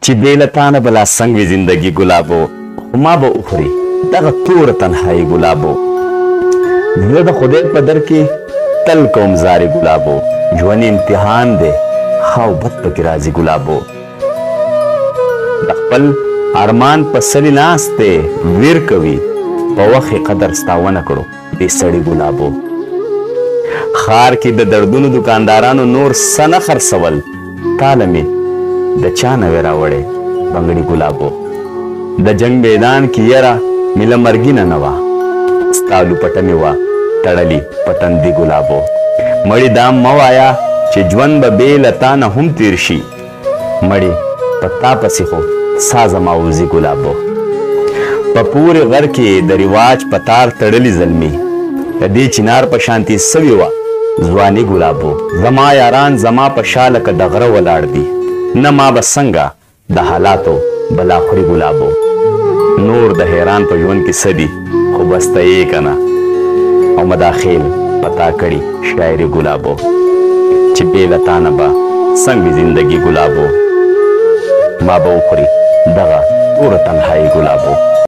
چې بې له تانه به لا څنګ وي زندګي ګلابو خو ما به وخوري دغه توره تنهایي ګلابو زه د خدای په در کې تل کوم زارې ګلابو ژوند امتحان دی ښه او بد پکې راځي ګلابو د خپل ارمان په سرې ناست دی ویر کوي په وخت یې قدر ستا ونه کړو دې سړي ګلابو ښار کې د دردونو دکاندارانو نور څه نه خرڅول تاله مې د چا نه وې راوړې بنګړي ګلابو د جنګ میدان کې یره مې له مرګینه نه وه ستا لوپټه مې وه تړلي په تندي ګلابو مړې دا مه وایه چې ژوند به بې له تا نه هم تیر شي مړې په تا پسې خو سا زما وځي ګلابو په پورې غر کې د رواج په تار تړلي زلمي د دې چنار په شانتي سوي وه ځواني ګلابو زما یاران زما په شا لکه د غره ولاړ دي نه ما به څنګه د حالاتو بلا خوري ګلابو نور د حیران په ژوند کې څه دي خو بس ته یې که نه او مداخل پتا کړي شاعري ګلابو چې بې له تا نه به څنګ وي زندګي ګلابو ما به وخوري دغه توره تنهایي ګلابو